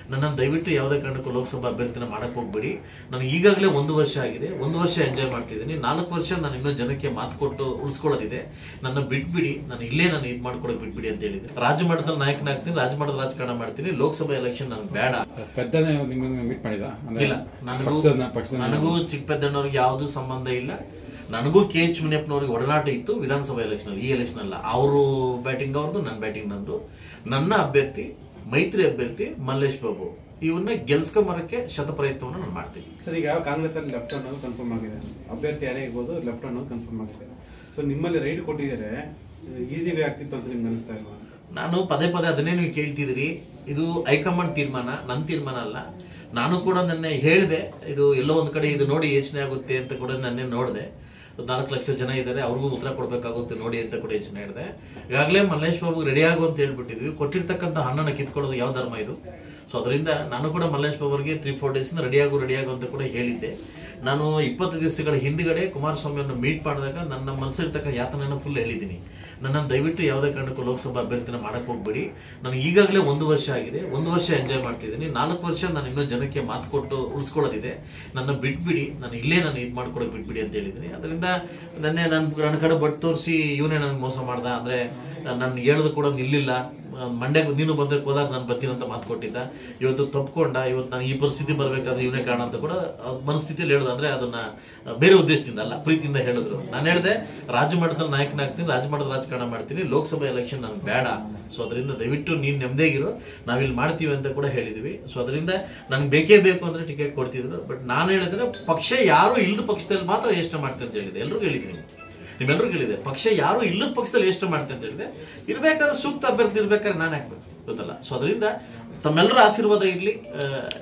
ನನ್ನನ್ನು ದಯವಿಟ್ಟು ಯಾವುದೇ ಕಾರಣಕ್ಕೂ ಲೋಕಸಭಾ ಅಭ್ಯರ್ಥಿನ ಮಾಡಕ್ಕೆ ಹೋಗ್ಬೇಡಿ. ನನಗೆ ಈಗಾಗಲೇ 1 ವರ್ಷ ಆಗಿದೆ, 1 ವರ್ಷ ಎಂಜಾಯ್ ಮಾಡ್ತಿದ್ದೀನಿ. 4 ವರ್ಷ ನಾನು ಇನ್ನೂ ಜನಕ್ಕೆ ಮಾತು ಕೊಟ್ಟು ಉಳಿಸ್ಕೊಳ್ಳೋದಿದೆ. ನನ್ನ ಬಿಟ್ಬಿಡಿ, ನಾನು ಇಲ್ಲೇ ನಾನು ಇದು ಮಾಡ್ಕೊಡೋಕೆ ಬಿಟ್ಬಿಡಿ ಅಂತ ಹೇಳಿದೆ. ರಾಜ್ಯ ಮಟ್ಟದಲ್ಲಿ ನಾಯಕನಾಗ್ತೀನಿ, ರಾಜ್ಯ ಮಟ್ಟದ ರಾಜಕಾರಣ ಮಾಡ್ತೀನಿ. ಲೋಕಸಭಾ ಎಲೆಕ್ಷನ್ ನನಗೆ ಬೇಡ. ಇಲ್ಲ, ನನಗೂ ಚಿಕ್ಕ ಪೆದ್ದಣ್ಣವ್ರಿಗೆ ಯಾವುದೂ ಸಂಬಂಧ ಇಲ್ಲ. ನನಗೂ KH ಮುನಿಯಪ್ಪನವ್ರಿಗೆ ಒಡನಾಟ ಇತ್ತು ವಿಧಾನಸಭಾ ಎಲೆಕ್ಷನ್. ಈ ಎಲೆಕ್ಷನ್ ಅಲ್ಲ, ಅವರು ಬ್ಯಾಟಿಂಗ್ ಅವ್ರದ್ದು, ನನ್ನ ಬ್ಯಾಟಿಂಗ್ ನಂದು. ನನ್ನ ಅಭ್ಯರ್ಥಿ ಮೈತ್ರಿ ಅಭ್ಯರ್ಥಿ ಮಲ್ಲೇಶ್ ಬಾಬು, ಇವನ್ನ ಗೆಲ್ಸ್ಕೊಂಬರಕ್ಕೆ ಶತ ಪ್ರಯತ್ನವನ್ನು ನಾನು ಮಾಡ್ತೀನಿ. ಸರ್, ಈಗ ಕಾಂಗ್ರೆಸ್ ಅಲ್ಲಿ ಲೆಫ್ಟ್ ಅನ್ನೋದು ಕನ್ಫರ್ಮ್ ಆಗಿದೆ, ಅಭ್ಯರ್ಥಿ ಯಾರೇ ಇರ್ಬೋದು, ಲೆಫ್ಟ್ ಅನ್ನೋದು ಕನ್ಫರ್ಮ್ ಆಗಿದೆ. ಸೊ ನಿಮ್ಮಲ್ಲಿ ರೈಟ್ ಕೊಟ್ಟಿದ್ದಾರೆ, ಈಸಿ ವೇ ಆಗ್ತಿತ್ತು ಅಂತ ನಿಮ್ಗೆ ಅನಿಸ್ತಾ ಇಲ್ವಾ? ನಾನು ಪದೇ ಅದನ್ನೇ ನೀವು ಕೇಳ್ತಿದ್ರಿ. ಇದು ಹೈಕಮಾಂಡ್ ತೀರ್ಮಾನ, ನನ್ನ ತೀರ್ಮಾನ ಅಲ್ಲ. ನಾನು ಕೂಡ ನೆನ್ನೆ ಹೇಳಿದೆ, ಇದು ಎಲ್ಲೋ ಒಂದ್ ಕಡೆ ಇದು ನೋಡಿ ಯೋಚನೆ ಆಗುತ್ತೆ ಅಂತ ಕೂಡ ನೆನ್ನೆ ನೋಡಿದೆ. 4 ಲಕ್ಷ ಜನ ಇದ್ದಾರೆ, ಅವ್ರಿಗೂ ಉತ್ತರ ಕೊಡ್ಬೇಕಾಗುತ್ತೆ ನೋಡಿ ಅಂತ ಕೂಡ ಯೋಚನೆ ಹೇಳಿದೆ. ಈಗಾಗಲೇ ಮಲ್ಲೇಶ್ ಬಾಬು ರೆಡಿ ಆಗು ಅಂತ ಹೇಳ್ಬಿಟ್ಟಿದ್ವಿ. ಕೊಟ್ಟಿರ್ತಕ್ಕಂಥ ಹಣ್ಣನ್ನು ಕಿತ್ಕೊಳ್ಳೋದು ಯಾವ ಧರ್ಮ ಇದು? ಸೊ ಅದರಿಂದ ನಾನು ಕೂಡ ಮಲ್ಲೇಶ್ ಬಾಬುಗೆ 3-4 ಡೇಸ್ ರೆಡಿ ಆಗು ಅಂತ ಕೂಡ ಹೇಳಿದ್ದೆ. ನಾನು 20 ದಿವಸಗಳ ಹಿಂದ್ಗಡೆ ಕುಮಾರಸ್ವಾಮಿಯನ್ನು ಮೀಟ್ ಮಾಡಿದಾಗ ನನ್ನ ಮನಸ್ಸಿರ್ತಕ್ಕ ಯಾತನೆಯನ್ನು ಫುಲ್ ಹೇಳಿದ್ದೀನಿ. ನನ್ನನ್ನು ದಯವಿಟ್ಟು ಯಾವುದೇ ಕಾರಣಕ್ಕೂ ಲೋಕಸಭಾ ಅಭ್ಯರ್ಥಿನ ಮಾಡಕ್ಕೆ ಹೋಗ್ಬೇಡಿ. ನನಗೆ ಈಗಾಗಲೇ 1 ವರ್ಷ ಆಗಿದೆ, 1 ವರ್ಷ ಎಂಜಾಯ್ ಮಾಡ್ತಿದ್ದೀನಿ. 4 ವರ್ಷ ನಾನು ಇನ್ನೂ ಜನಕ್ಕೆ ಮಾತು ಕೊಟ್ಟು ಉಳಿಸ್ಕೊಳ್ಳೋದಿದೆ. ನನ್ನ ಬಿಟ್ಬಿಡಿ, ನಾನು ಇಲ್ಲೇ ನಾನು ಇದು ಮಾಡ್ಕೊಡೋಕೆ ಬಿಟ್ಬಿಡಿ ಅಂತ ಹೇಳಿದ್ದೀನಿ. ಅದರಿಂದ ನನ್ನ ಕಡೆ ಬಟ್ ತೋರಿಸಿ ಇವನೇ ನನಗೆ ಮೋಸ ಮಾಡ್ದ ಅಂದರೆ ನಾನು ಹೇಳೋದು ಕೂಡ ನಿಲ್ಲಿಲ್ಲ. ಮಂಡ್ಯಕ್ಕೆ ನೀನು ಬಂದ್ರೆ ಹೋದಾಗ ನಾನು ಬರ್ತೀನಿ ಅಂತ ಮಾತು ಕೊಟ್ಟಿದ್ದ. ಇವತ್ತು ತಪ್ಪಿಕೊಂಡ. ಇವತ್ತು ನಾನು ಈ ಪರಿಸ್ಥಿತಿ ಬರಬೇಕಾದ್ರೆ ಇವನೇ ಕಾರಣ ಅಂತ ಕೂಡ ಮನಸ್ಥಿತಿಯಲ್ಲಿ ಹೇಳೋದು. ಅಂದ್ರೆ ಅದನ್ನ ಬೇರೆ ಉದ್ದೇಶದಿಂದ ಅಲ್ಲ, ಪ್ರೀತಿಯಿಂದ ಹೇಳಿದ್ರು. ನಾನು ಹೇಳಿದೆ, ರಾಜ್ಯ ಮಟ್ಟದಲ್ಲಿ ನಾಯಕನಾಗ್ತೀನಿ, ರಾಜ್ಯ ಮಟ್ಟದ ರಾಜಕಾರಣ ಮಾಡ್ತೀನಿ. ಲೋಕಸಭಾ ಎಲೆಕ್ಷನ್ ನನಗೆ ಬೇಡ. ಸೊ ಅದರಿಂದ ದಯವಿಟ್ಟು ನೀನು ನೆಮ್ಮದಿಯಾಗಿರು, ನಾವಿಲ್ಲಿ ಮಾಡ್ತೀವಿ ಅಂತ ಕೂಡ ಹೇಳಿದ್ವಿ. ಸೊ ಅದರಿಂದ ನನ್ಗೆ ಬೇಕೇ ಬೇಕು ಅಂದ್ರೆ ಟಿಕೆಟ್ ಕೊಡ್ತಿದ್ರು. ಬಟ್ ನಾನು ಹೇಳಿದ್ರೆ ಪಕ್ಷ ಯಾರು ಇಲ್ಲದ ಪಕ್ಷದಲ್ಲಿ ಮಾತ್ರ ಯೋಚನೆ ಮಾಡ್ತೀನಿ ಅಂತ ಹೇಳಿದೆ. ಎಲ್ರಿಗೂ ಹೇಳಿದ್ದೀನಿ, ನಿಮ್ಮೆಲ್ಲರಿಗೂ ಹೇಳಿದೆ, ಪಕ್ಷ ಯಾರು ಇಲ್ಲದ ಪಕ್ಷದಲ್ಲಿ ಯೋಚನೆ ಮಾಡ್ತೀನಿ ಅಂತ ಹೇಳಿದೆ. ಇರ್ಬೇಕಾದ್ರೆ ಸೂಕ್ತ ಅಭ್ಯರ್ಥಿ ಇರ್ಬೇಕಾದ್ರೆ ನಾನು ಹಾಕ್ಬೇಕು, ಗೊತ್ತಲ್ಲ. ಸೊ ಅದರಿಂದ ತಮ್ಮೆಲ್ಲರ ಆಶೀರ್ವಾದ ಇರಲಿ.